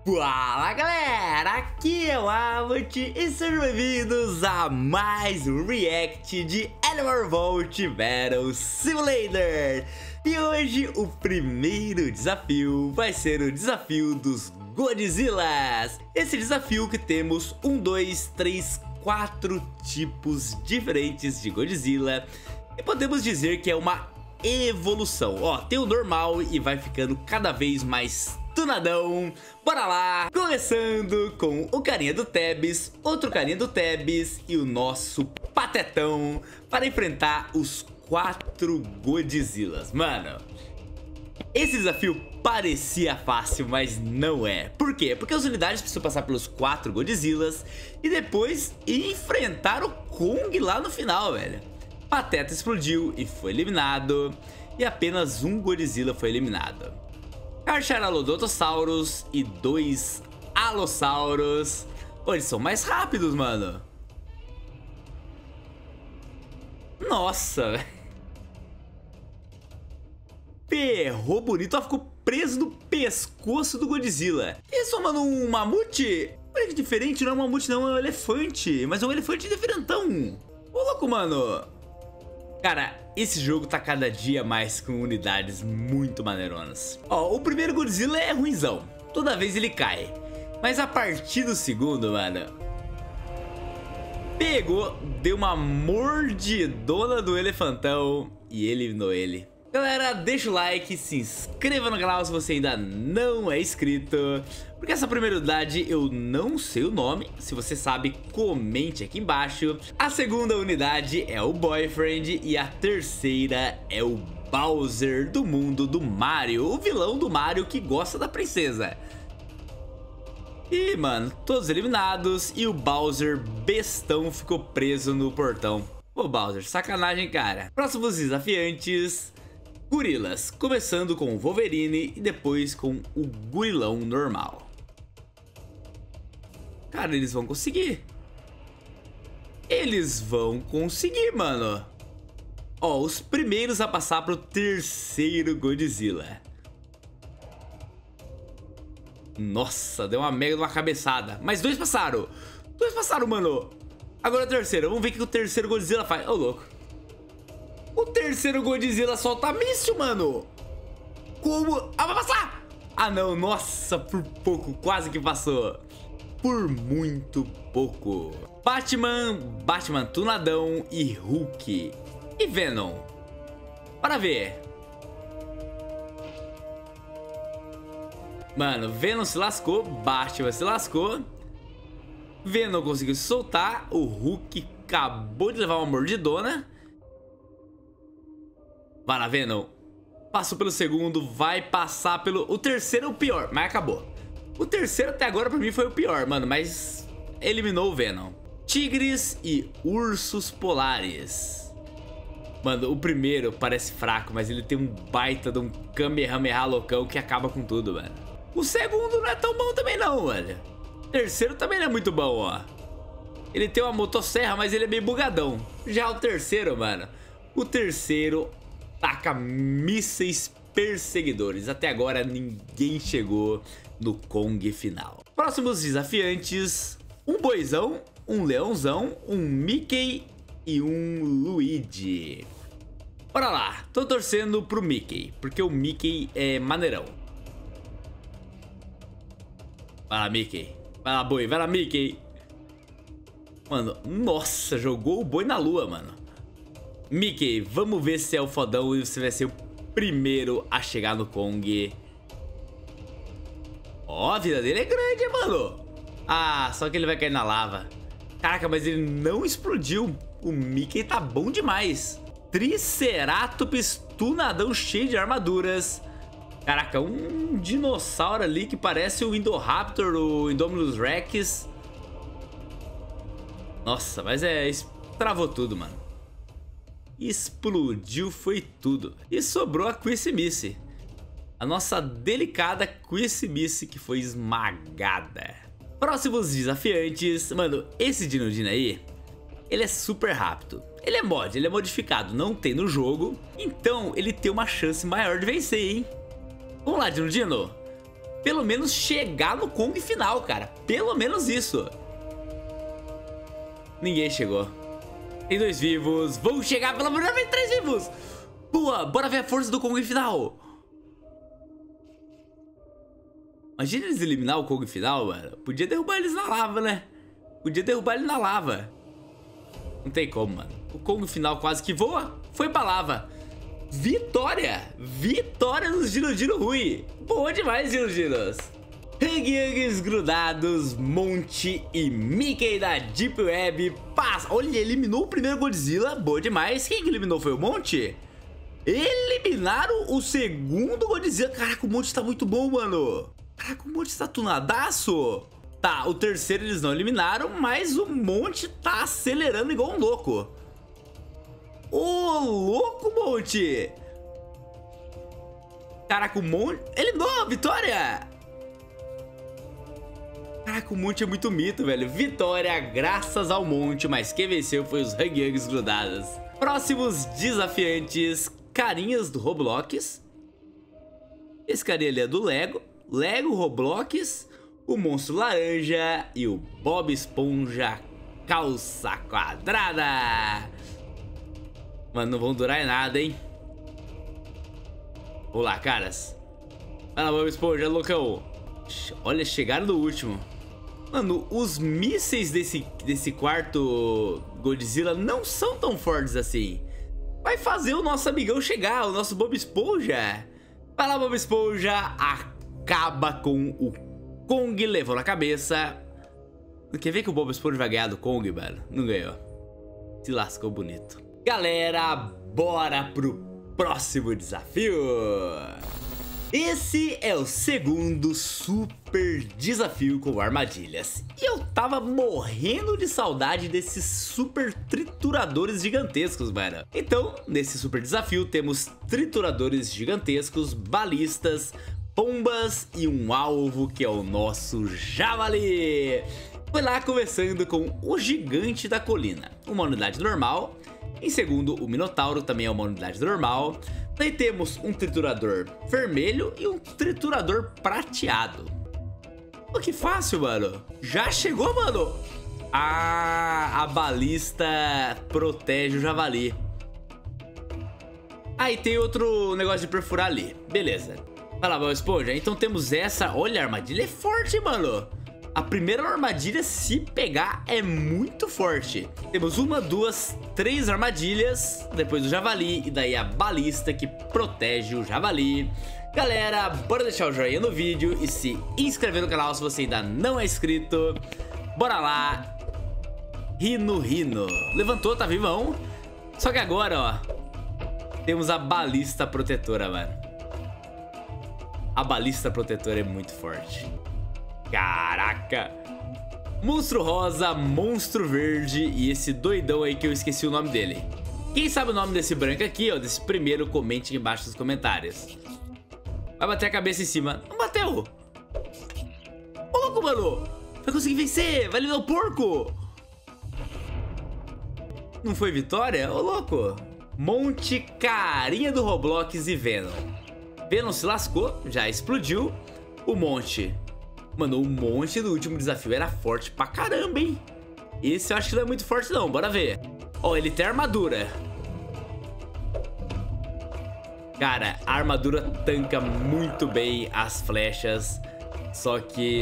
Fala galera, aqui é o Avot e sejam bem-vindos a mais um react de Animal Revolt Battle Simulator. E hoje o primeiro desafio vai ser o desafio dos Godzillas. Esse desafio que temos 4 tipos diferentes de Godzilla. E podemos dizer que é uma evolução. Ó, tem o normal e vai ficando cada vez mais tunadão. Bora lá! Começando com o carinha do Tebis, outro carinha do Tebis e o nosso Patetão para enfrentar os 4 Godzillas. Mano, esse desafio parecia fácil, mas não é. Por quê? Porque as unidades precisam passar pelos 4 Godzillas e depois enfrentar o Kong lá no final, velho. Pateta explodiu e foi eliminado, e apenas um Godzilla foi eliminado. Carcharalodontosaurus e 2 Allosaurus. Pô, eles são mais rápidos, mano. Nossa, velho. Ferrou bonito, ó, ficou preso no pescoço do Godzilla. Isso, mano, um mamute? Olha que diferente, não é um mamute não, é um elefante. Mas é um elefante diferentão. Ô, louco, mano. Cara, esse jogo tá cada dia mais com unidades muito maneironas. Ó, o primeiro Godzilla é ruinzão. Toda vez ele cai. Mas a partir do segundo, mano, pegou, deu uma mordidona do elefantão e eliminou ele. Galera, deixa o like, se inscreva no canal se você ainda não é inscrito, porque essa primeira unidade eu não sei o nome. Se você sabe, comente aqui embaixo. A segunda unidade é o Boyfriend e a terceira é o Bowser do mundo do Mario, o vilão do Mario que gosta da princesa. E, mano, todos eliminados e o Bowser bestão ficou preso no portão. Ô, Bowser, sacanagem, cara. Próximos desafiantes: Gorilas, começando com o Wolverine e depois com o gorilão normal. Cara, eles vão conseguir. Eles vão conseguir, mano. Ó, os primeiros a passar pro terceiro Godzilla. Nossa, deu uma mega de uma cabeçada. Mas 2 passaram. 2 passaram, mano. Agora o terceiro. Vamos ver o que o terceiro Godzilla faz. Ô, louco. O terceiro Godzilla solta míssil, mano. Como? Ah, vai passar! Ah, não. Nossa, por pouco. Quase que passou. Por muito pouco. Batman tunadão e Hulk. E Venom. Bora ver. Mano, Venom se lascou. Batman se lascou. Venom conseguiu se soltar. O Hulk acabou de levar uma mordidona. Vai lá, Venom. Passou pelo segundo, vai passar pelo... O terceiro é o pior, mas acabou. O terceiro até agora pra mim foi o pior, mano, mas eliminou o Venom. Tigres e ursos polares. Mano, o primeiro parece fraco, mas ele tem um baita de um Kamehameha loucão que acaba com tudo, mano. O segundo não é tão bom também não, velho. O terceiro também não é muito bom, ó. Ele tem uma motosserra, mas ele é meio bugadão. Já o terceiro, mano, o terceiro taca mísseis perseguidores. Até agora ninguém chegou no Kong final. Próximos desafiantes: um boizão, um leãozão, um Mickey e um Luigi. Bora lá, tô torcendo pro Mickey, porque o Mickey é maneirão. Vai lá, Mickey. Vai lá, boi, vai lá, Mickey. Mano, nossa, jogou o boi na lua, mano. Mickey, vamos ver se é o fodão e você vai ser o primeiro a chegar no Kong. Ó, a vida dele é grande, mano. Ah, só que ele vai cair na lava. Caraca, mas ele não explodiu. O Mickey tá bom demais. Triceratops tunadão cheio de armaduras. Caraca, um dinossauro ali que parece o Indoraptor, o Indominus Rex. Nossa, mas travou tudo, mano. Explodiu, foi tudo. E sobrou a Quisimice. A nossa delicada Quisimice que foi esmagada. Próximos desafiantes. Mano, esse Dinodino aí, ele é super rápido. Ele é mod, ele é modificado, não tem no jogo. Então ele tem uma chance maior de vencer, hein? Vamos lá, Dinodino. pelo menos chegar no Kong final, cara. Pelo menos isso. Ninguém chegou. Tem 2 vivos. Vão chegar pela primeira vez 3 vivos. Boa, bora ver a força do Kong final. Imagina eles eliminar o Kong final, mano. Podia derrubar eles na lava, né? Podia derrubar ele na lava. Não tem como, mano. O Kong final quase que voa. Foi pra lava. Vitória! Vitória nos Giro Rui. Boa demais, Giros. Huggies grudados, Monty e Mickey da Deep Web. Passa. Olha, eliminou o primeiro Godzilla. Boa demais. Quem que eliminou foi o Monty? Eliminaram o segundo Godzilla. Caraca, o Monty tá muito bom, mano. Caraca, o Monty tá tunadaço. Tá, o terceiro eles não eliminaram, mas o Monty tá acelerando igual um louco. Ô, louco, Monty. Caraca, o Monty... eliminou a vitória. Caraca, o Monty é muito mito, velho. Vitória graças ao Monty, mas quem venceu foi os Huggies grudados. Próximos desafiantes, carinhas do Roblox. Esse carinha ali é do Lego. Lego Roblox, o Monstro Laranja e o Bob Esponja Calça Quadrada. Mano, não vão durar em nada, hein? Vamos lá, caras. Vai lá, Bob Esponja, loucão. Olha, chegaram no último. Mano, os mísseis desse quarto Godzilla não são tão fortes assim. Vai fazer o nosso amigão chegar, o nosso Bob Esponja. Vai lá, Bob Esponja. Acaba com o Kong, levou na cabeça. Quer ver que o Bob Esponja vai ganhar do Kong, mano? Não ganhou. Se lascou bonito. Galera, bora pro próximo desafio. Esse é o segundo super desafio com armadilhas. E eu tava morrendo de saudade desses super trituradores gigantescos, mano. Então, nesse super desafio temos trituradores gigantescos, balistas, bombas e um alvo que é o nosso javali. Foi lá começando com o gigante da colina, uma unidade normal. Em segundo, o Minotauro, também é uma unidade normal. Daí temos um triturador vermelho e um triturador prateado. Pô, que fácil, mano. Já chegou, mano. Ah, a balista protege o javali. Aí tem outro negócio de perfurar ali. Beleza. Vai lá, Bob Esponja. Então temos essa. Olha, a armadilha é forte, mano. A primeira armadilha, se pegar, é muito forte. Temos 1, 2, 3 armadilhas. Depois o javali e daí a balista que protege o javali. Galera, bora deixar o joinha no vídeo e se inscrever no canal se você ainda não é inscrito. Bora lá. Rino. Levantou, tá vivão. Só que agora, ó, temos a balista protetora, mano. A balista protetora é muito forte. Caraca. Monstro rosa, monstro verde e esse doidão aí que eu esqueci o nome dele. Quem sabe o nome desse branco aqui, ó, desse primeiro, comente aqui embaixo nos comentários. Vai bater a cabeça em cima. Não bateu. Ô, louco, mano. Vai conseguir vencer. Vai eliminar o porco. Não foi vitória? Ô, louco. Monty, carinha do Roblox e Venom. Venom se lascou, já explodiu. O Monty... Mano, o Monty do último desafio era forte pra caramba, hein? Esse eu acho que não é muito forte não, bora ver. Ó, ele tem armadura. Cara, a armadura tanca muito bem as flechas. Só que...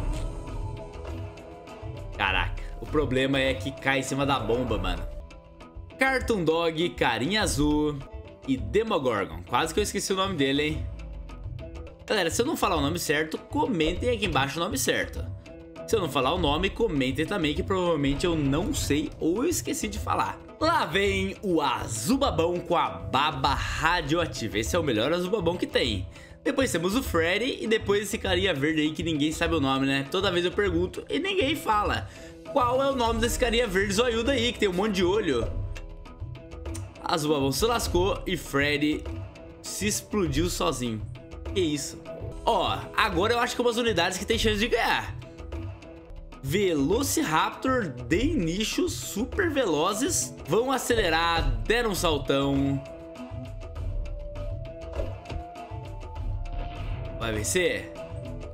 Caraca, o problema é que cai em cima da bomba, mano. Cartoon Dog, carinha azul e Demogorgon. Quase que eu esqueci o nome dele, hein? Galera, se eu não falar o nome certo, comentem aqui embaixo o nome certo. Se eu não falar o nome, comentem também que provavelmente eu não sei ou eu esqueci de falar. Lá vem o Azubabão com a baba radioativa. Esse é o melhor Azubabão que tem. Depois temos o Freddy e depois esse carinha verde aí que ninguém sabe o nome, né? Toda vez eu pergunto e ninguém fala. Qual é o nome desse carinha verde zoiudo aí que tem um monte de olho? Azubabão se lascou e Freddy se explodiu sozinho. Que isso? Ó, agora eu acho que umas unidades que tem chance de ganhar. Velociraptor de nicho super velozes. Vão acelerar, deram um saltão. Vai vencer?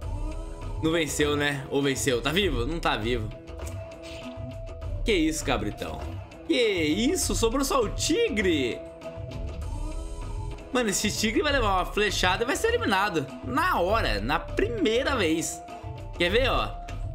Não venceu, né? Ou venceu? Tá vivo? Não tá vivo. Que isso, cabritão? Que isso? Sobrou só o tigre. Mano, esse tigre vai levar uma flechada e vai ser eliminado. Na hora, na primeira vez. Quer ver, ó?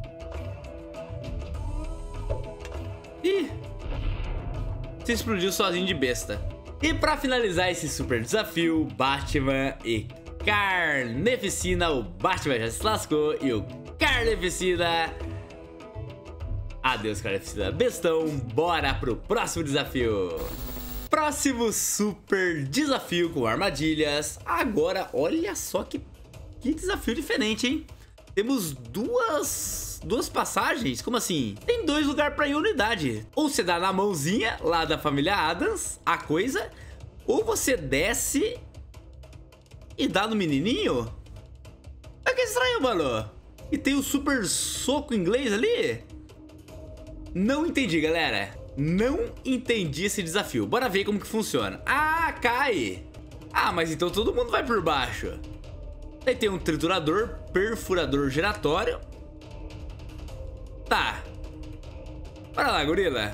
Ih. Se explodiu sozinho de besta. E pra finalizar esse super desafio, Batman e Carneficina. O Batman já se lascou e o Carneficina... Adeus, Carneficina. Bestão, bora pro próximo desafio. Próximo super desafio com armadilhas. Agora, olha só que desafio diferente, hein? Temos duas passagens. Como assim? Tem 2 lugares pra ir unidade. Ou você dá na mãozinha lá da família Addams a coisa, ou você desce e dá no menininho. É que estranho, mano. E tem o super soco inglês ali. Não entendi, galera. Não entendi esse desafio. Bora ver como que funciona. Ah, cai. Ah, mas então todo mundo vai por baixo. Daí tem um triturador, perfurador giratório. Tá. Bora lá, gorila.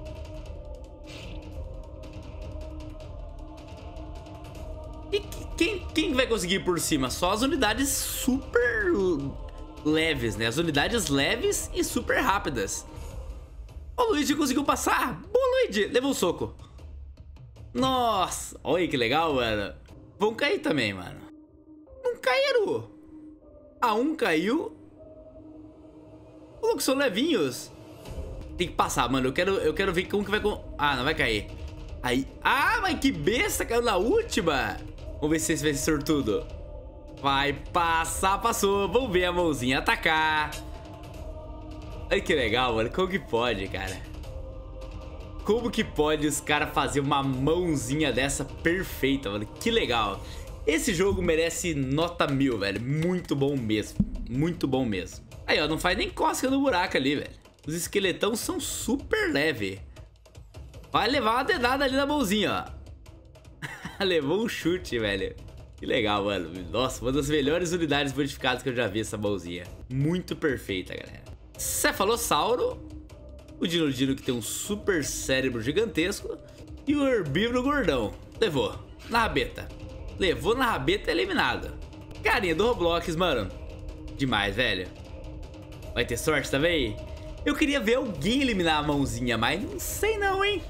E quem vai conseguir ir por cima? Só as unidades super leves, né? As unidades leves e super rápidas. O Luigi conseguiu passar. Boa, Luigi. Levou um soco. Nossa. Olha que legal, mano. Vão cair também, mano. Não caíram. Ah, um caiu. Louco, são levinhos. Tem que passar, mano. Eu quero ver como que vai... Ah, não vai cair. Aí. Ah, mas que besta. Caiu na última. Vamos ver se esse vai ser sortudo. Vai passar, passou. Vamos ver a mãozinha atacar. Olha que legal, mano. Como que pode, cara? Como que pode os caras fazer uma mãozinha dessa perfeita, mano? Que legal. Esse jogo merece nota 1000, velho. Muito bom mesmo. Muito bom mesmo. Aí, ó. Não faz nem cosca no buraco ali, velho. Os esqueletão são super leves. Vai levar uma dedada ali na mãozinha, ó. Levou um chute, velho. Que legal, mano. Nossa, uma das melhores unidades modificadas que eu já vi essa mãozinha. Muito perfeita, galera. Cefalossauro, o Dinodino que tem um super cérebro gigantesco e o herbívoro gordão. Levou na rabeta. Levou na rabeta, eliminado. Carinha do Roblox, mano. Demais, velho. Vai ter sorte também? Eu queria ver alguém eliminar a mãozinha, mas não sei não, hein?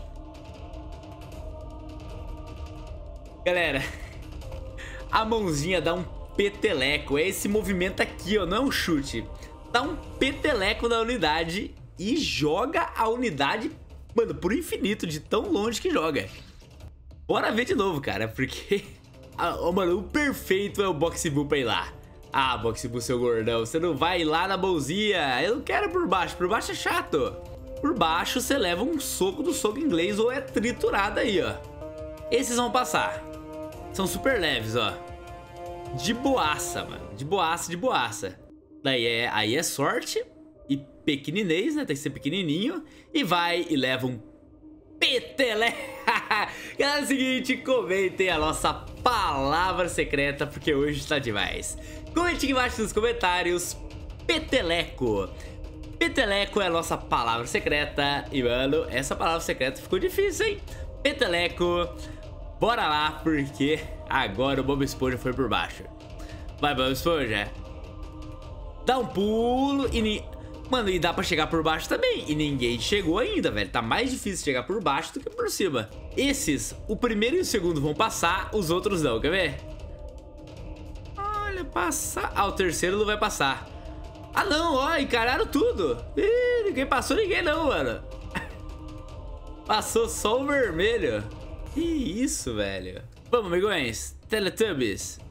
Galera, a mãozinha dá um peteleco. É esse movimento aqui, ó, não é um chute. Dá um peteleco na unidade e joga a unidade, mano, pro infinito, de tão longe que joga. Bora ver de novo, cara, porque... mano, o perfeito é o Boxy-Boo pra ir lá. Ah, Boxy-Boo, seu gordão, você não vai lá na mãozinha. Eu não quero por baixo é chato. Por baixo você leva um soco do soco inglês ou é triturado aí, ó. Esses vão passar. São super leves, ó. De boaça, mano, de boaça, de boaça. Daí aí é sorte e pequeninês, né? Tem que ser pequenininho. E vai e leva um petele. Galera, é o seguinte, comentem a nossa palavra secreta, porque hoje tá demais. Comente aqui embaixo nos comentários, peteleco. Peteleco é a nossa palavra secreta. E, mano, essa palavra secreta ficou difícil, hein? Peteleco. Bora lá, porque agora o Bob Esponja foi por baixo. Vai, Bob Esponja. Dá um pulo e... Mano, e dá pra chegar por baixo também. E ninguém chegou ainda, velho. Tá mais difícil chegar por baixo do que por cima. Esses, o primeiro e o segundo vão passar, os outros não, quer ver? Olha, passar... Ah, o terceiro não vai passar. Ah, não, ó, encararam tudo. Ih, ninguém passou ninguém não, mano. Passou só o vermelho. Que isso, velho. Vamos, amigões. Teletubbies.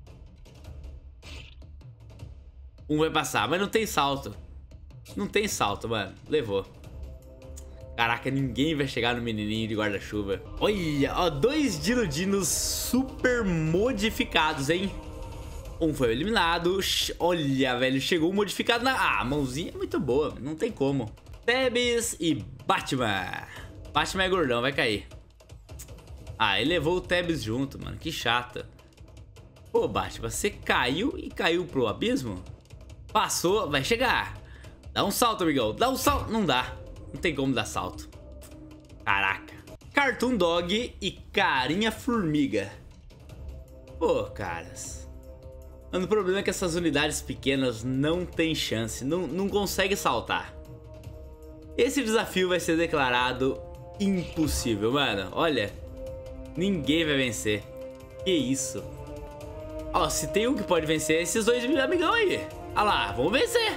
Um vai passar, mas não tem salto. Não tem salto, mano. Levou. Caraca, ninguém vai chegar no menininho de guarda-chuva. Olha, ó, 2 Dinodinos super modificados, hein? Um foi eliminado. Olha, velho, chegou um modificado na... Ah, a mãozinha é muito boa, não tem como. Tebes e Batman. Batman é gordão, vai cair. Ah, ele levou o Tebes junto, mano. Que chato. Pô, Batman, você caiu e caiu pro abismo? Passou, vai chegar. Dá um salto, amigão. Dá um salto. Não dá. Não tem como dar salto. Caraca. Cartoon Dog e Carinha Formiga. Pô, caras. Mano, o problema é que essas unidades pequenas não tem chance. Não consegue saltar. Esse desafio vai ser declarado impossível, mano. Olha. Ninguém vai vencer. Que isso. Ó, se tem um que pode vencer, esses dois amigão aí. Olha lá, vamos vencer.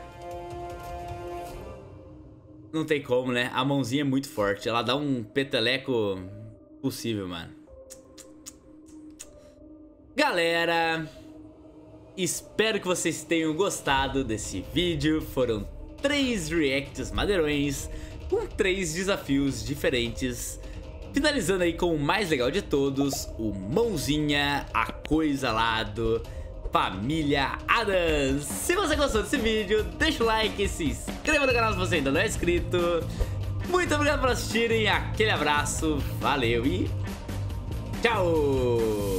Não tem como, né? A mãozinha é muito forte. Ela dá um peteleco possível, mano. Galera, espero que vocês tenham gostado desse vídeo. Foram 3 reacts madeirões com 3 desafios diferentes. Finalizando aí com o mais legal de todos, o Mãozinha Acoisalado Família Addams. Se você gostou desse vídeo, deixa o like, se inscreva no canal se você ainda não é inscrito. Muito obrigado por assistirem, aquele abraço, valeu e tchau!